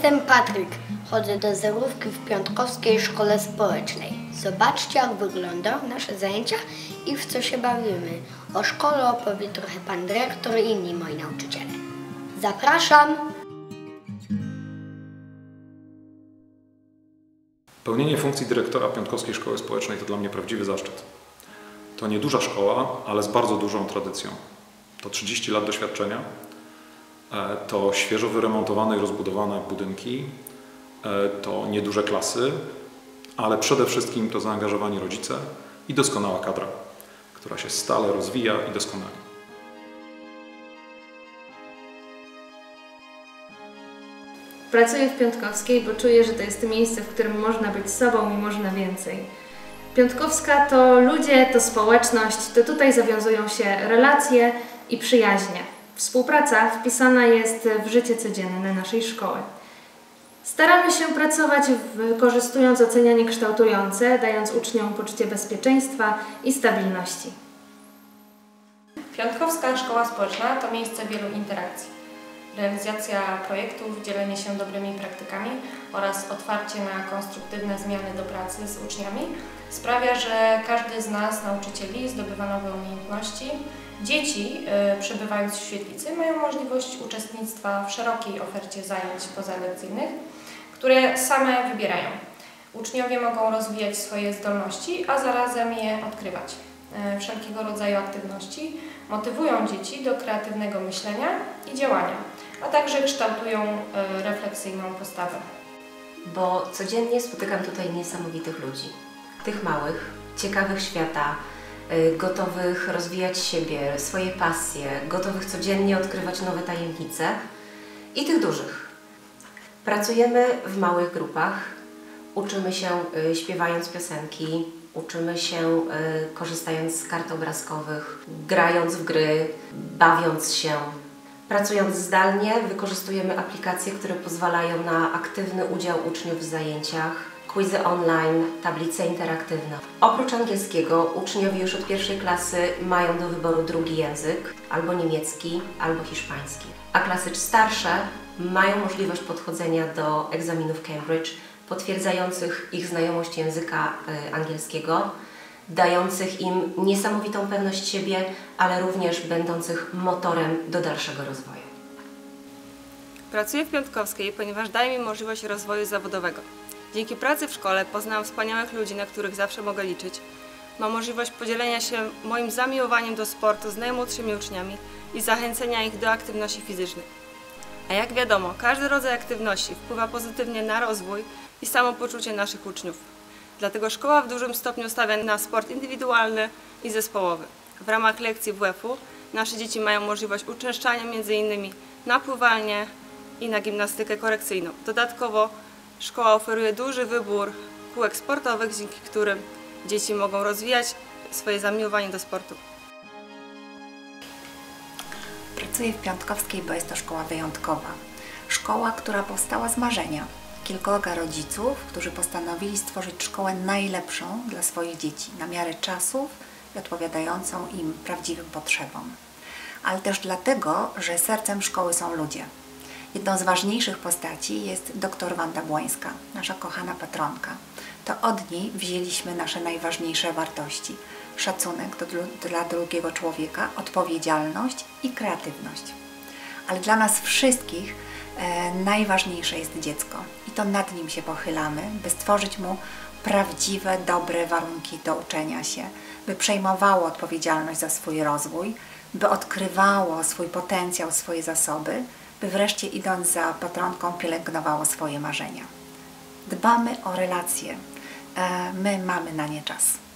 Jestem Patryk. Chodzę do zerówki w Piątkowskiej Szkole Społecznej. Zobaczcie, jak wyglądają nasze zajęcia i w co się bawimy. O szkole opowie trochę pan dyrektor i inni moi nauczyciele. Zapraszam! Pełnienie funkcji dyrektora Piątkowskiej Szkoły Społecznej to dla mnie prawdziwy zaszczyt. To nieduża szkoła, ale z bardzo dużą tradycją. To 30 lat doświadczenia, to świeżo wyremontowane i rozbudowane budynki, to nieduże klasy, ale przede wszystkim to zaangażowani rodzice i doskonała kadra, która się stale rozwija i doskonali. Pracuję w Piątkowskiej, bo czuję, że to jest miejsce, w którym można być sobą i można więcej. Piątkowska to ludzie, to społeczność, to tutaj zawiązują się relacje i przyjaźnie. Współpraca wpisana jest w życie codzienne naszej szkoły. Staramy się pracować wykorzystując ocenianie kształtujące, dając uczniom poczucie bezpieczeństwa i stabilności. Piątkowska Szkoła Społeczna to miejsce wielu interakcji. Realizacja projektów, dzielenie się dobrymi praktykami oraz otwarcie na konstruktywne zmiany do pracy z uczniami sprawia, że każdy z nas, nauczycieli, zdobywa nowe umiejętności. Dzieci, przebywając w świetlicy, mają możliwość uczestnictwa w szerokiej ofercie zajęć pozalekcyjnych, które same wybierają. Uczniowie mogą rozwijać swoje zdolności, a zarazem je odkrywać. Wszelkiego rodzaju aktywności motywują dzieci do kreatywnego myślenia i działania, a także kształtują refleksyjną postawę. Bo codziennie spotykam tutaj niesamowitych ludzi. Tych małych, ciekawych świata, gotowych rozwijać siebie, swoje pasje, gotowych codziennie odkrywać nowe tajemnice i tych dużych. Pracujemy w małych grupach, uczymy się śpiewając piosenki, uczymy się korzystając z kart obrazkowych, grając w gry, bawiąc się. Pracując zdalnie wykorzystujemy aplikacje, które pozwalają na aktywny udział uczniów w zajęciach, quizy online, tablice interaktywne. Oprócz angielskiego uczniowie już od pierwszej klasy mają do wyboru drugi język, albo niemiecki, albo hiszpański. A klasy starsze mają możliwość podchodzenia do egzaminów Cambridge, potwierdzających ich znajomość języka angielskiego, dających im niesamowitą pewność siebie, ale również będących motorem do dalszego rozwoju. Pracuję w Piątkowskiej, ponieważ daje mi możliwość rozwoju zawodowego. Dzięki pracy w szkole poznałam wspaniałych ludzi, na których zawsze mogę liczyć. Mam możliwość podzielenia się moim zamiłowaniem do sportu z najmłodszymi uczniami i zachęcenia ich do aktywności fizycznych. A jak wiadomo, każdy rodzaj aktywności wpływa pozytywnie na rozwój i samopoczucie naszych uczniów. Dlatego szkoła w dużym stopniu stawia na sport indywidualny i zespołowy. W ramach lekcji WF-u nasze dzieci mają możliwość uczęszczania m.in. na pływanie i na gimnastykę korekcyjną. Dodatkowo szkoła oferuje duży wybór kółek sportowych, dzięki którym dzieci mogą rozwijać swoje zamiłowanie do sportu. Pracuję w Piątkowskiej, bo jest to szkoła wyjątkowa. Szkoła, która powstała z marzenia. Kilkorga rodziców, którzy postanowili stworzyć szkołę najlepszą dla swoich dzieci, na miarę czasów i odpowiadającą im prawdziwym potrzebom. Ale też dlatego, że sercem szkoły są ludzie. Jedną z ważniejszych postaci jest dr Wanda Błońska, nasza kochana patronka. To od niej wzięliśmy nasze najważniejsze wartości. Szacunek dla drugiego człowieka, odpowiedzialność i kreatywność. Ale dla nas wszystkich najważniejsze jest dziecko i to nad nim się pochylamy, by stworzyć mu prawdziwe, dobre warunki do uczenia się, by przejmowało odpowiedzialność za swój rozwój, by odkrywało swój potencjał, swoje zasoby, by wreszcie idąc za patronką pielęgnowało swoje marzenia. Dbamy o relacje, my mamy na nie czas.